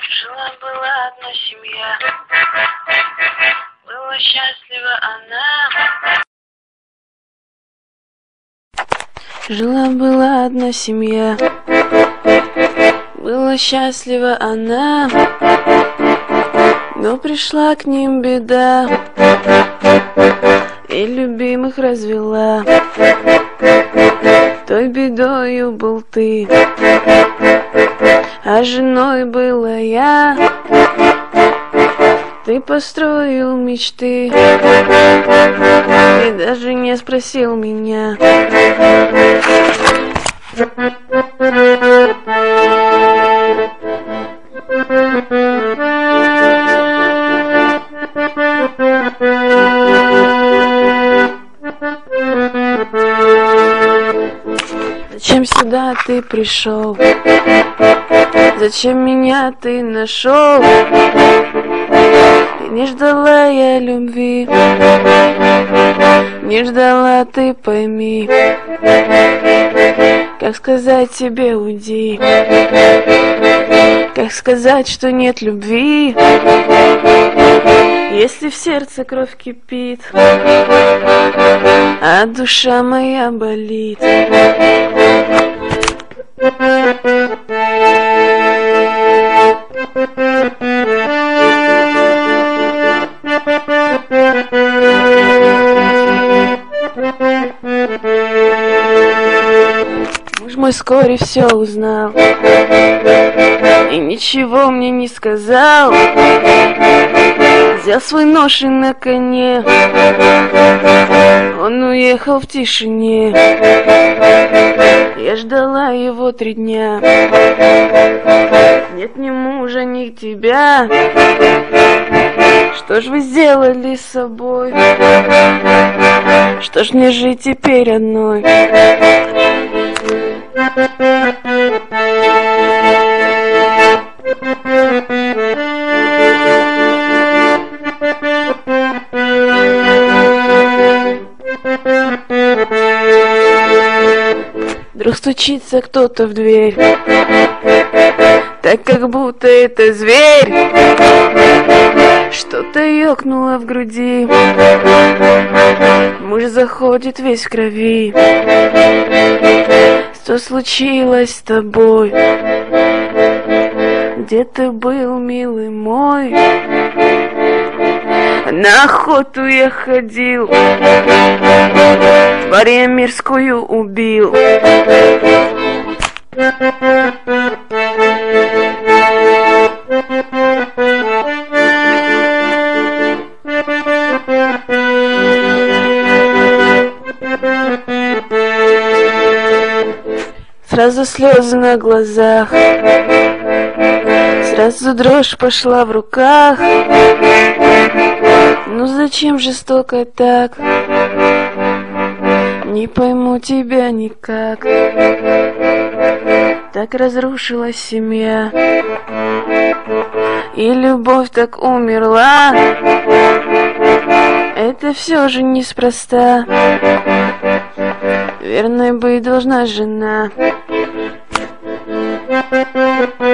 Жила-была одна семья, была счастлива она. Жила-была одна семья, была счастлива она, но пришла к ним беда и любимых развела. Той бедою был ты, а женой была я. Ты построил мечты и даже не спросил меня. Зачем сюда ты пришел? Зачем меня ты нашел? И не ждала я любви, не ждала, ты пойми. Как сказать тебе уйди? Как сказать, что нет любви? Если в сердце кровь кипит, а душа моя болит. Муж мой вскоре все узнал и ничего мне не сказал. Взял свой нож и на коне он уехал в тишине. Я ждала его 3 дня. Нет ни мужа, ни тебя. Что ж вы сделали с собой? Что ж мне жить теперь одной? Вдруг стучится кто-то в дверь, так как будто это зверь. Что-то ёкнуло в груди, муж заходит весь в крови. Что случилось с тобой? Где ты был, милый мой? На охоту я ходил, тварь я мирскую убил. Сразу слезы на глазах, сразу дрожь пошла в руках. Ну зачем жестоко так? Не пойму тебя никак. Так разрушилась семья, и любовь так умерла. Это все же неспроста. Верной быть должна жена.